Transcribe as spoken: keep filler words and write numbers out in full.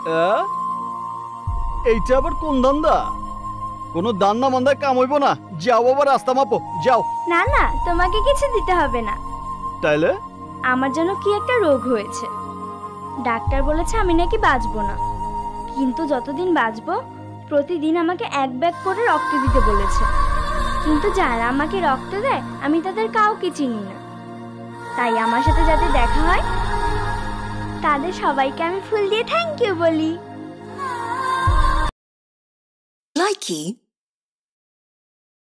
এইটা আবার কোন ধান্দা? কোনো দান্না মান্দায় কাম হইব না। যাও বাবা, রাস্তা মাপো, যাও। না না, তোমাকে কিছু দিতে হবে না। তাইলে আমার জন্য কি একটা রোগ হয়েছে, ডাক্তার বলেছে আমি নাকি বাঁচবো না, কিন্তু যতদিন বাঁচবো প্রতিদিন আমাকে এক ব্যাগ করে রক্ত দিতে বলেছে। কিন্তু যারা আমাকে রক্ত দেয় আমি তাদের কাউকে চিনি না, তাই আমার সাথে যাতে দেখা হয় তাদের সবাইকে আমি ফুল দিয়ে থ্যাংক ইউ বলি। Likey